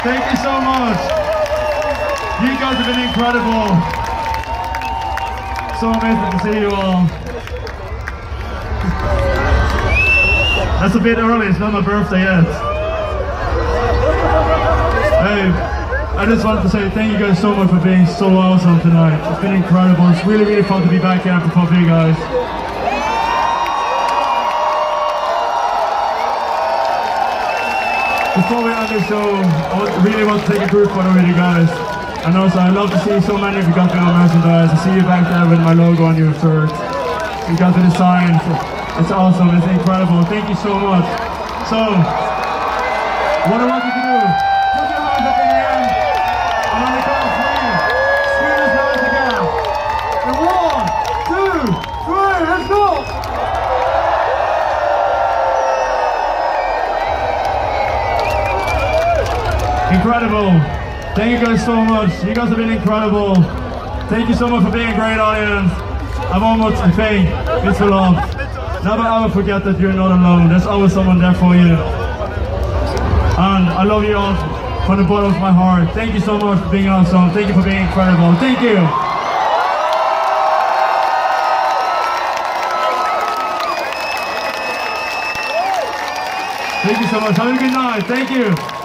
Thank you so much. You guys have been incredible. So amazing to see you all. That's a bit early, it's not my birthday yet. Hey, I just wanted to say thank you guys so much for being so awesome tonight. It's been incredible. It's really, really fun to be back here and perform for you guys. Before we end the show, I really want to take a group photo with you guys. And also, I love to see so many of you got your merchandise. I see you back there with my logo on your shirt. You got the design. It's awesome. It's incredible. Thank you so much. So, what I want you to do, put your hands up in the air. And on the count of 3, scream as loud as you can. And 1, 2, 3, let's go! Incredible. Thank you guys so much. You guys have been incredible. Thank you so much for being a great audience. I'm almost a fake. It's for love. Never ever forget that you're not alone. There's always someone there for you. And I love you all from the bottom of my heart. Thank you so much for being awesome. Thank you for being incredible. Thank you. Thank you so much. Have a good night. Thank you.